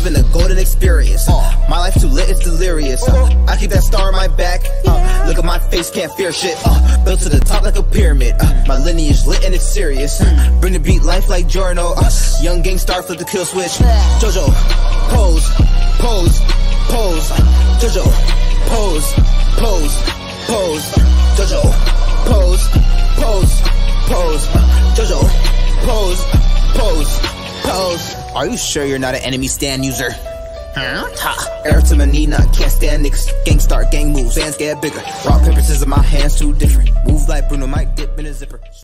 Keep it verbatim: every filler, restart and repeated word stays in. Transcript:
living a golden experience. uh, My life too lit, it's delirious. uh, I keep that star on my back. uh, Look at my face, can't fear shit. uh, Built to the top like a pyramid. uh, My lineage lit and it's serious. uh, Bring the beat, life like Jorno. uh, Young gang star, flip the kill switch. Jojo, pose, pose, pose. Jojo, pose, pose, pose. Jojo, pose, pose, pose. Jojo, pose, pose, pose. Are you sure you're not an enemy stand user? Huh? Ha. Air to my knee, not can't stand niggas. Gang start, gang moves, hands get bigger. Rock, paper, scissors, my hands too different. Move like Bruno, might dip in a zipper.